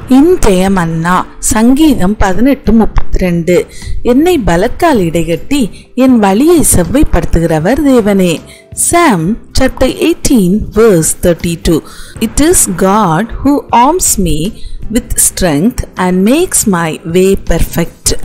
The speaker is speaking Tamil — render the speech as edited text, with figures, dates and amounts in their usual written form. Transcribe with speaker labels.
Speaker 1: இன்றைய மன்னா சங்கீதம் 18:32. என்னை பலத்தால் இடைகட்டி என் வழியை செவ்வைப்படுத்துகிறவர் தேவனே. Psalm chapter 18 verse 32. It is God who arms me with strength and makes my way perfect.